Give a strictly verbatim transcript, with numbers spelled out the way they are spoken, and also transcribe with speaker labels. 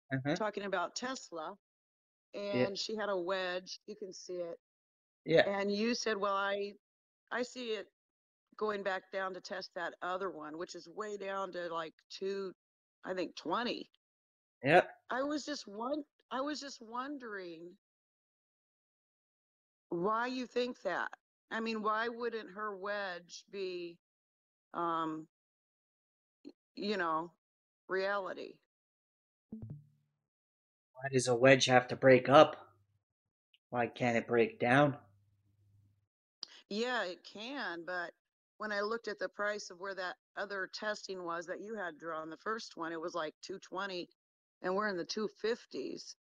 Speaker 1: Uh-huh.
Speaker 2: talking about Tesla,
Speaker 1: Yeah.
Speaker 2: and she had a wedge. You can see it.
Speaker 1: Yeah.
Speaker 2: And you said, well, I, I see it going back down to test that other one, which is way down to like two, I think twenty.
Speaker 1: Yep.
Speaker 2: I was just one, I was just wondering why you think that. I mean, why wouldn't her wedge be, um, you know, reality?
Speaker 1: Why does a wedge have to break up? Why can't it break down?
Speaker 2: Yeah, it can, but when I looked at the price of where that other testing was that you had drawn, the first one, it was like two twenty, and we're in the two fifties.